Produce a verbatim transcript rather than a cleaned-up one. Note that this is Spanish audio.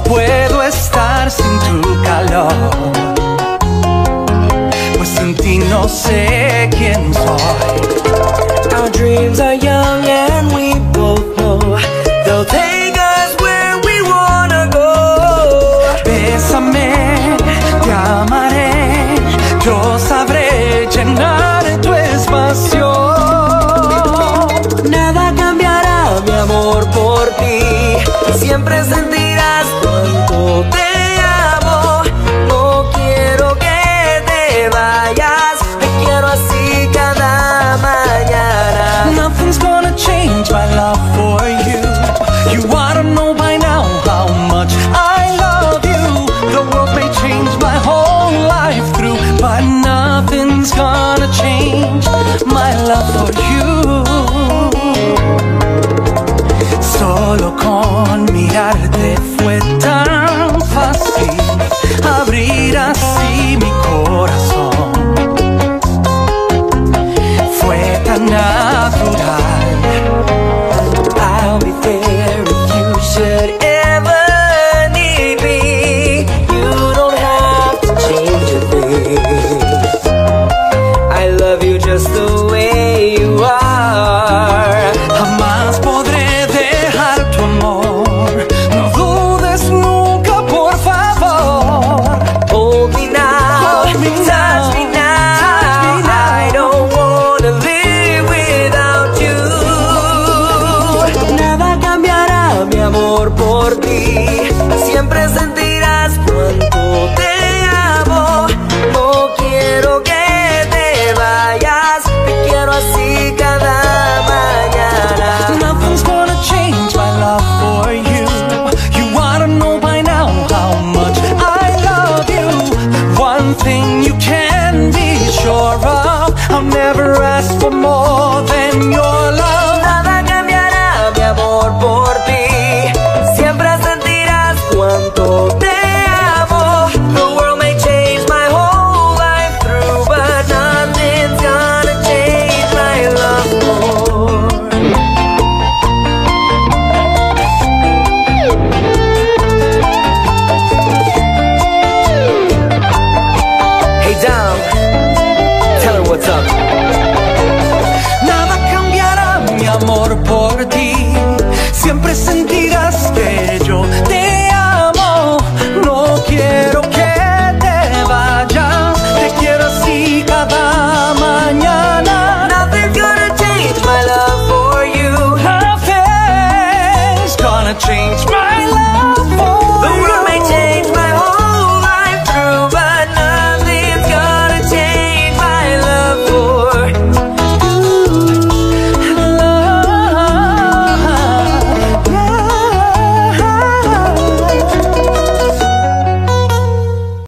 puedo estar sin tu calor, pues sin ti no sé quién soy. Our dreams are young and we both know they'll take us where we wanna go. Bésame, te amaré, yo sabré llenar tu espacio. Nada cambiará mi amor por ti, siempre sentirás cuánto te amo. No quiero que te vayas, te quiero así cada mañana. Nothing's gonna change my love for you. You ought to know by now how much I love you. The world may change my whole life through, but nothing's gonna change my love for you. Solo con mirarte fue tan fácil abrir así mi corazón. Fue tan natural. I'll be there if you should ever need me. You don't have to change a thing. I love you just the way you are. Jamás podré dejar tu amor, no dudes nunca, por favor. Hold me now, Hold me touch now, me now. touch me now. I don't wanna live without you. Nada cambiará mi amor por ti, siempre sentirás cuánto te amo. No quiero que te vayas, te quiero así cada mañana. Nothing's gonna change my love for you. You ought to know by now how much I love you. One thing you can be sure of, I'll never ask for more than your love. Nada cambiará mi amor por ti, siempre sentirás cuánto te amo. The world may change my whole life through, but nothing's gonna change my love more. Hey Dom, tell her what's up. Nada cambiará mi amor por ti, siempre se